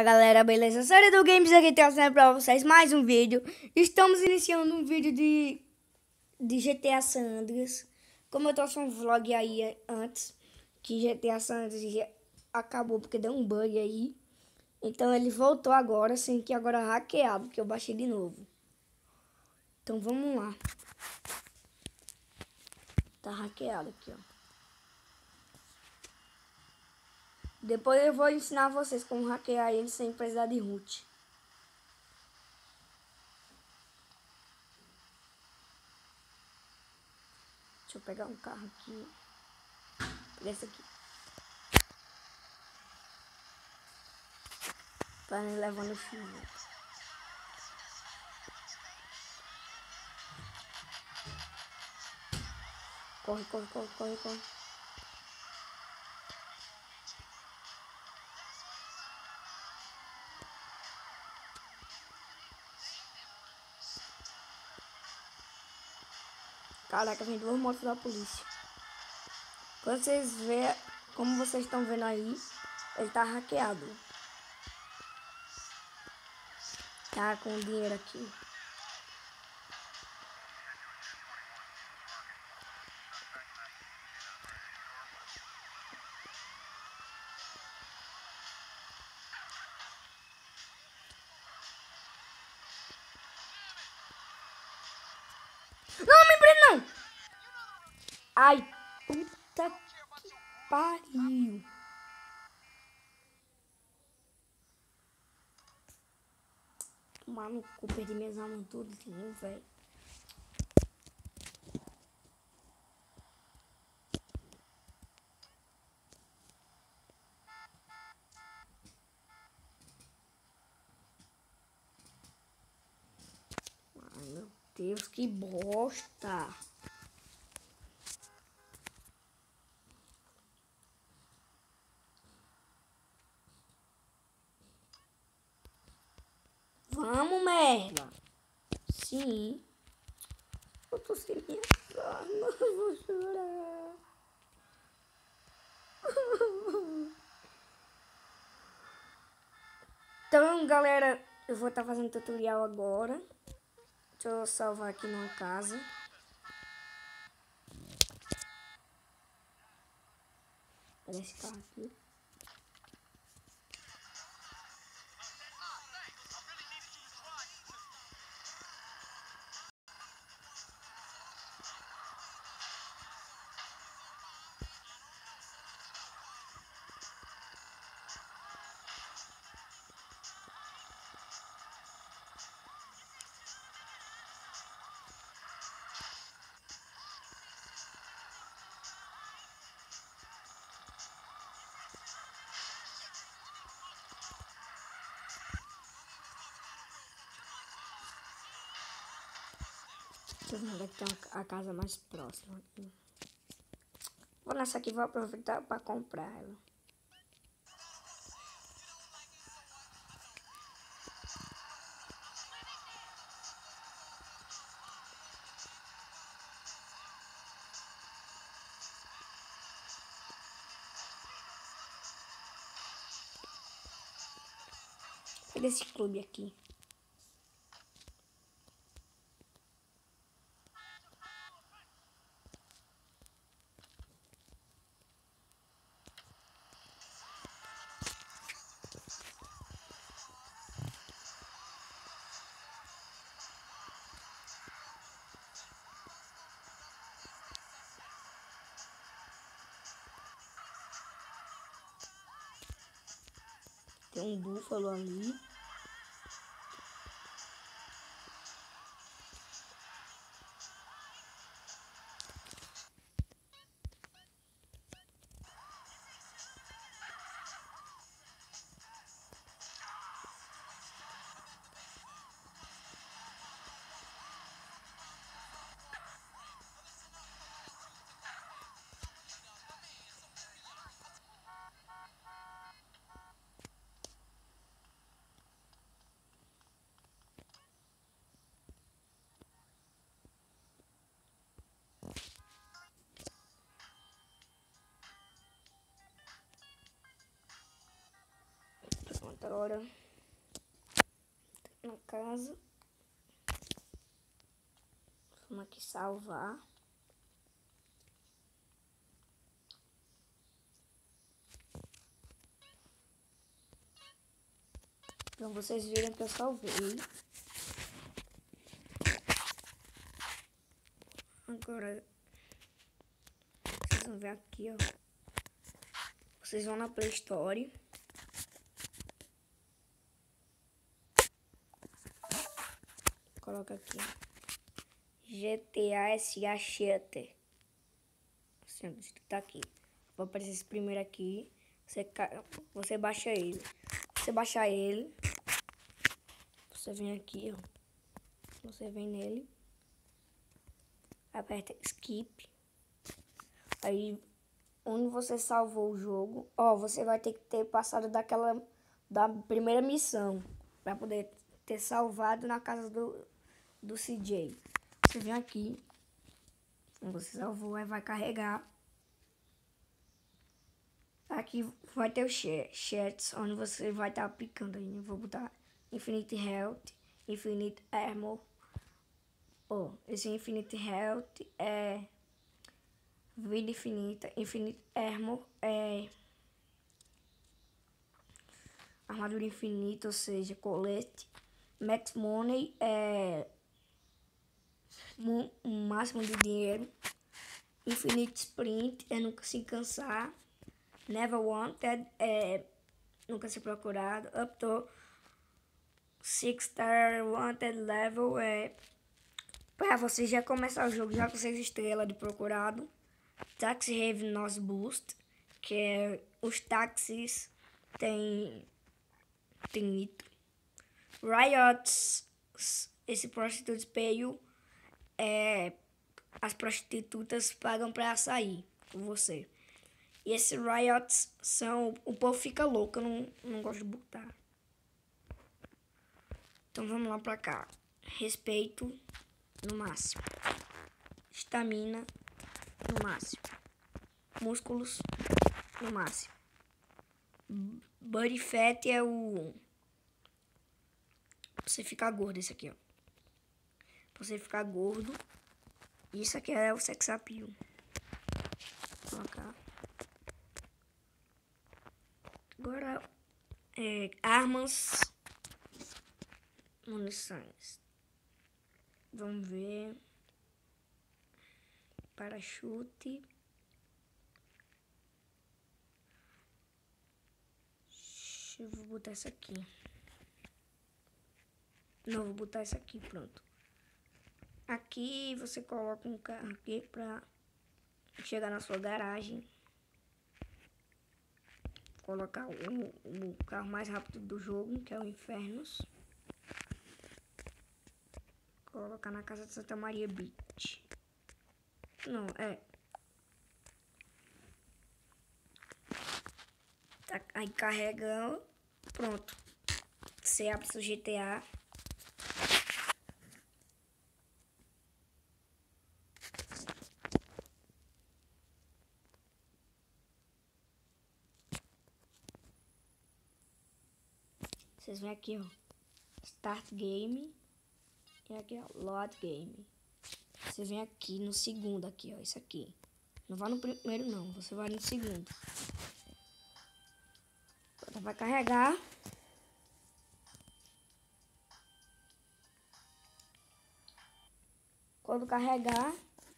Fala galera, beleza? Série do Games aqui trazendo pra vocês mais um vídeo. Estamos iniciando um vídeo de GTA San Andreas. Como eu trouxe um vlog aí antes, que GTA San Andreas acabou porque deu um bug aí. Então ele voltou agora, sem que agora hackeado, que eu baixei de novo. Então vamos lá. Tá hackeado aqui, ó. Depois eu vou ensinar vocês como hackear ele sem precisar de root. Deixa eu pegar um carro aqui. Pegar esse aqui. Pra me levar no final. Corre, corre, corre, corre, corre. Caraca, vem duas motos da polícia. Quando vocês verem, como vocês estão vendo aí, ele tá hackeado. Tá com dinheiro aqui. Não, me prenda não! Ai, puta que pariu. Tomar no cu, perdi minhas armas tudo, velho. Ai, meu Deus, que bosta. Vamos, merda. Sim. Eu tô sem minhas armas, eu vou chorar. Então, galera, eu vou estar fazendo tutorial agora. Deixa eu salvar aqui numa casa. Olha esse carro aqui. Deixa eu ver onde é que tem a casa mais próxima aqui. Vou nessa aqui, vou aproveitar para comprar ela. Pega esse clube aqui. Tem um búfalo ali. Agora, na casa, vamos aqui salvar. Então vocês viram que eu salvei. Agora, vocês vão ver aqui, ó. Vocês vão na Play Store. Coloca aqui, GTA SA Shooter. Assim, tá aqui. Vou aparecer esse primeiro aqui. Você baixa ele. Você baixar ele, você vem aqui, ó. Você vem nele. Aperta Skip. Aí, onde você salvou o jogo, ó, você vai ter que ter passado da primeira missão para poder ter salvado na casa do CJ. Você vem aqui, você salvou, aí vai carregar. Aqui vai ter o chats, onde você vai estar aplicando aí. Eu vou botar Infinite Health, Infinite Armor. Esse Infinite Health é vida infinita, Infinite Armor é armadura infinita, ou seja, colete. Max Money é um máximo de dinheiro. Infinite Sprint é nunca se cansar. Never Wanted é nunca ser procurado. Up to 6-star Wanted Level é para você já começar o jogo já com 6 estrelas de procurado. Taxi Have Nos Boost, que é os táxis tem nitro. Riots, esse Prostitutes Pay é as prostitutas pagam para sair com você. E esses riots são... O povo fica louco, eu não gosto de botar. Então vamos lá pra cá. Respeito no máximo. Estamina no máximo. Músculos no máximo. Body Fat é o... Pra você ficar gordo, esse aqui, ó. Pra você ficar gordo. Isso aqui é o Sex Appeal. Vou colocar. Agora, armas, munições. Vamos ver. Parachute. Eu vou botar essa aqui. Não, vou botar essa aqui, pronto. Aqui você coloca um carro aqui pra chegar na sua garagem. Colocar o carro mais rápido do jogo, que é o Infernos. Colocar na casa de Santa Maria Beach. Não, tá, aí carrega, pronto. Você abre seu GTA. Vocês vêm aqui, ó, Start Game, e aqui, ó, Load Game. Você vem aqui no segundo, aqui, ó, isso aqui. Não vai no primeiro, não, você vai no segundo. Agora vai carregar. Quando carregar,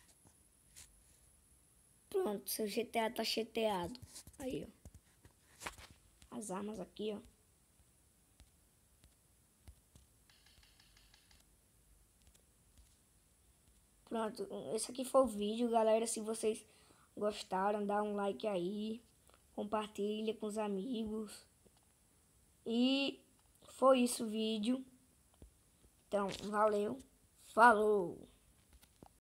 pronto, seu GTA tá cheteado. Aí, ó, as armas aqui, ó. Pronto, esse aqui foi o vídeo, galera. Se vocês gostaram, dá um like aí, compartilha com os amigos. E foi isso o vídeo. Então, valeu, falou!